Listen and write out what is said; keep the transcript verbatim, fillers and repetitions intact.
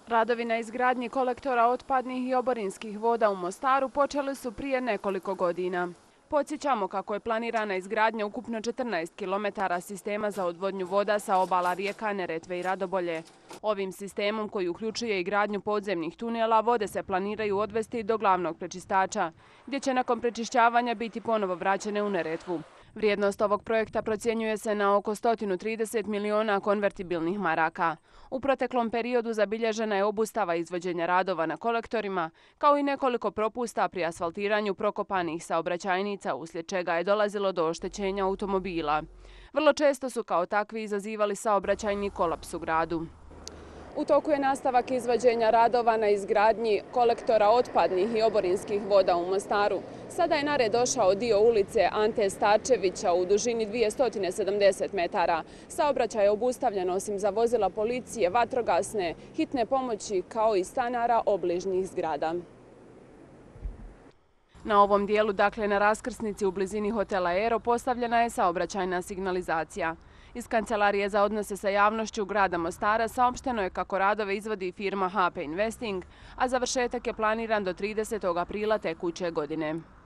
Radovi na izgradnji kolektora otpadnih i oborinskih voda u Mostaru počeli su prije nekoliko godina. Podsjećamo kako je planirana izgradnja ukupno četrnaest kilometara sistema za odvodnju voda sa obala rijeka Neretve i Radobolje. Ovim sistemom, koji uključuje i gradnju podzemnih tunela, vode se planiraju odvesti do glavnog prečistača, gdje će nakon prečišćavanja biti ponovo vraćene u Neretvu. Vrijednost ovog projekta procjenjuje se na oko sto trideset miliona konvertibilnih maraka. U proteklom periodu zabilježena je obustava izvođenja radova na kolektorima, kao i nekoliko propusta pri asfaltiranju prokopanih saobraćajnica, uslijed čega je dolazilo do oštećenja automobila. Vrlo često su kao takvi izazivali saobraćajni kolaps u gradu. U toku je nastavak izvođenja radova na izgradnji kolektora otpadnih i oborinskih voda u Mostaru. Sada je na red došao dio ulice Ante Starčevića u dužini dvjesto sedamdeset metara. Saobraćaj je obustavljen osim za vozila policije, vatrogasne, hitne pomoći kao i stanara obližnjih zgrada. Na ovom dijelu, dakle na raskrsnici u blizini hotela Aero, postavljena je saobraćajna signalizacija. Iz Kancelarije za odnose sa javnošću grada Mostara saopšteno je kako radove izvodi firma H P Investing, a završetak je planiran do tridesetog aprila tekuće godine.